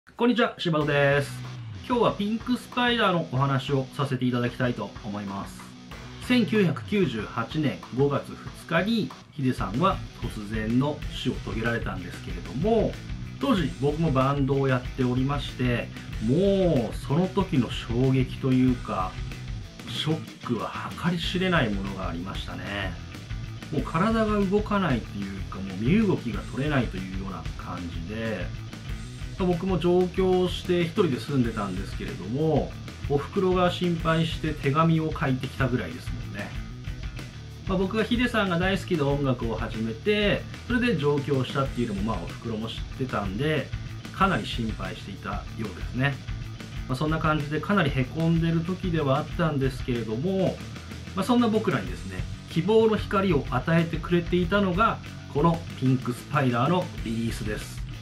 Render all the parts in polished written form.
こんにちは、柴田です。今日はピンクスパイダーのお話をさせていただきたいと思います。1998年5月2日にヒデさんは突然の死を遂げられたんですけれども、当時僕もバンドをやっておりまして、もうその時の衝撃というかショックは計り知れないものがありましたね。もう体が動かないというか、もう身動きが取れないというような感じで、僕も上京して一人で住んでたんですけれども、お袋が心配して手紙を書いてきたぐらいですもんね。僕がヒデさんが大好きで音楽を始めて、それで上京したっていうのもお袋も知ってたんで、かなり心配していたようですね。そんな感じでかなりへこんでる時ではあったんですけれども、そんな僕らにですね、希望の光を与えてくれていたのがこのピンクスパイダーのリリースです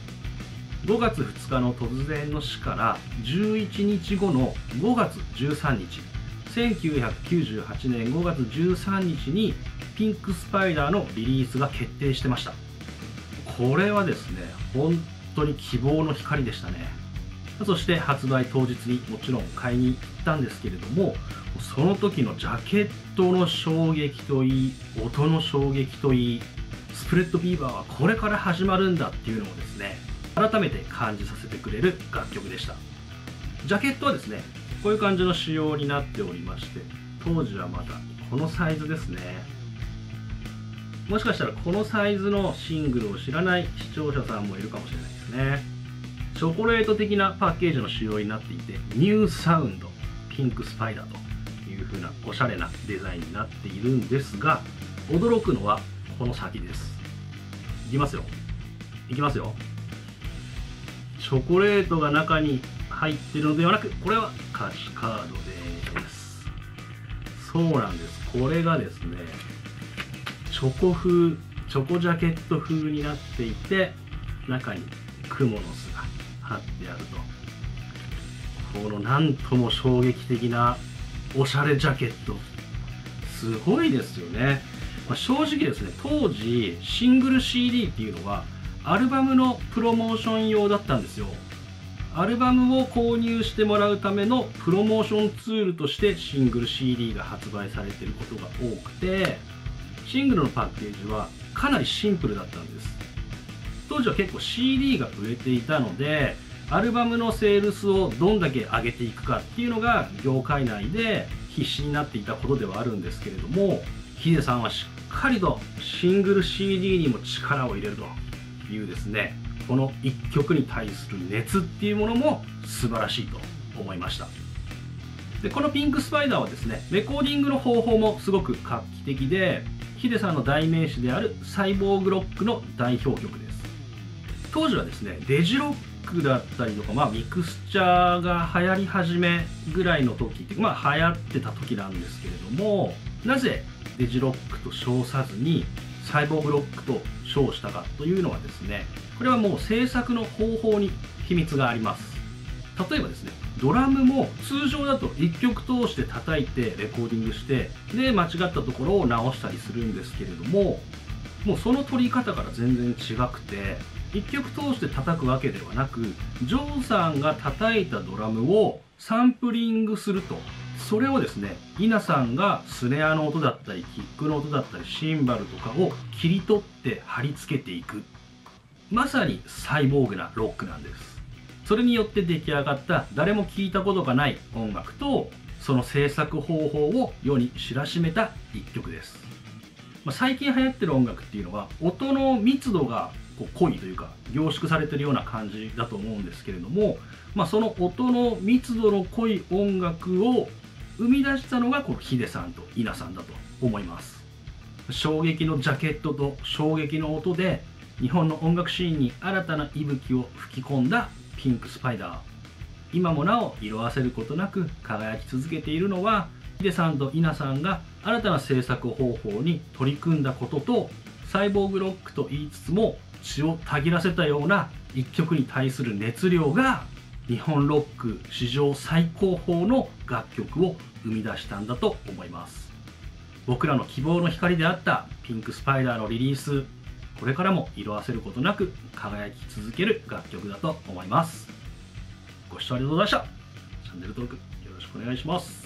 。5月2日の突然の死から11日後の5月13日、1998年5月13日にピンクスパイダーのリリースが決定してました。これはですね、本当に希望の光でしたね。そして発売当日にもちろん買いに行ったんですけれども、その時のジャケットの衝撃といい、音の衝撃といい、スプレッドビーバーはこれから始まるんだっていうのをですね、改めて感じさせてくれる楽曲でした。ジャケットはですね、こういう感じの仕様になっておりまして、当時はまだこのサイズですね。もしかしたらこのサイズのシングルを知らない視聴者さんもいるかもしれないですね。チョコレート的なパッケージの仕様になっていて、ニューサウンドピンクスパイダーという風なおしゃれなデザインになっているんですが、驚くのはこの先です。いきますよ、いきますよ。チョコレートが中に入っているのではなく、これは歌詞カードです。そうなんです。これがですね、チョコジャケット風になっていて、中にクモの巣が貼ってあると。このなんとも衝撃的なおしゃれジャケット、すごいですよね。正直ですね、当時シングル CD っていうのはアルバムのプロモーション用だったんですよ。アルバムを購入してもらうためのプロモーションツールとしてシングル CD が発売されていることが多くて、シングルのパッケージはかなりシンプルだったんです。当時は結構 CD が売れていたので、アルバムのセールスをどんだけ上げていくかっていうのが業界内で必死になっていたことではあるんですけれども、ヒデさんはしっかりとシングル CD にも力を入れるというですね、この一曲に対する熱っていうものも素晴らしいと思いました。で、このピンクスパイダーはですね、レコーディングの方法もすごく画期的で、ヒデさんの代名詞であるサイボーグロックの代表曲です。当時はですね、デジロックだったりとか、ミクスチャーが流行り始めぐらいの時って、流行ってた時なんですけれども、なぜデジロックと称さずにサイボーグロックと称したかというのはですね、これはもう制作の方法に秘密があります。例えばですね、ドラムも通常だと1曲通して叩いてレコーディングして、で間違ったところを直したりするんですけれども、もうその取り方から全然違くて、1曲通して叩くわけではなく、ジョーさんが叩いたドラムをサンプリングすると、それをですね、イナさんがスネアの音だったりキックの音だったりシンバルとかを切り取って貼り付けていく、まさにサイボーグなロックなんです。それによって出来上がった誰も聞いたことがない音楽と、その制作方法を世に知らしめた一曲です。最近流行ってる音楽っていうのは音の密度が濃いというか凝縮されてるような感じだと思うんですけれども、その音の密度の濃い音楽を生み出したのがこのヒデさんとイナさんだと思います。衝撃のジャケットと衝撃の音で日本の音楽シーンに新たな息吹を吹き込んだピンクスパイダー、今もなお色あせることなく輝き続けているのは、ヒデさんとイナさんが新たな制作方法に取り組んだことと、サイボーグロックと言いつつも血をたぎらせたような一曲に対する熱量が日本ロック史上最高峰の楽曲を生み出したんだと思います。僕らの希望の光であったピンクスパイダーのリリース、これからも色あせることなく輝き続ける楽曲だと思います。 ご視聴ありがとうございました。チャンネル登録よろしくお願いします。